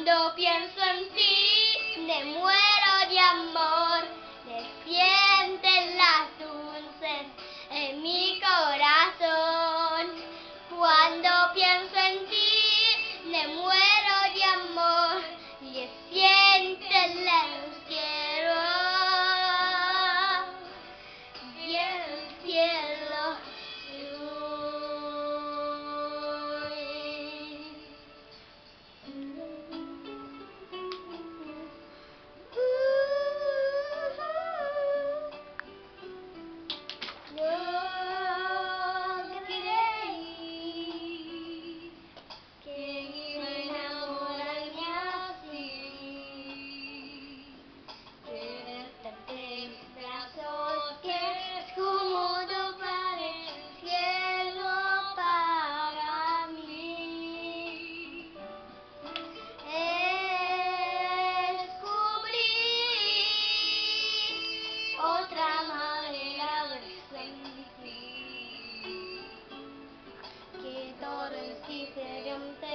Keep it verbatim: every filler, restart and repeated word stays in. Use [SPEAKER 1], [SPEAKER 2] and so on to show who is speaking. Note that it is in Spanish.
[SPEAKER 1] Cuando pienso en ti, me muero de amor, me sienten las dulces en mi corazón. Cuando pienso en ti, me muero de amor, y sienten los quiero, y el cielo otra manera de sentir, que todo es diferente.